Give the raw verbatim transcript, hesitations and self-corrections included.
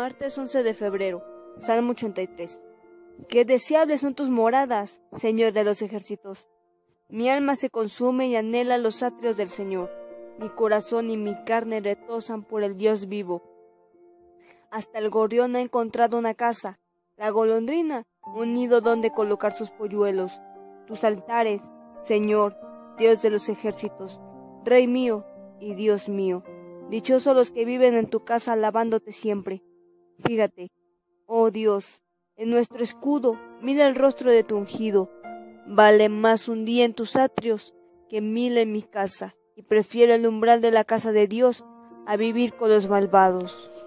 Martes once de febrero, Salmo ochenta y tres. Qué deseables son tus moradas, Señor de los ejércitos. Mi alma se consume y anhela los atrios del Señor. Mi corazón y mi carne retosan por el Dios vivo. Hasta el gorrión ha encontrado una casa, la golondrina un nido donde colocar sus polluelos. Tus altares, Señor, Dios de los ejércitos, Rey mío y Dios mío. Dichosos los que viven en tu casa alabándote siempre. Fíjate, oh Dios, en nuestro escudo, mira el rostro de tu ungido. Vale más un día en tus atrios que mil en mi casa, y prefiero el umbral de la casa de Dios a vivir con los malvados.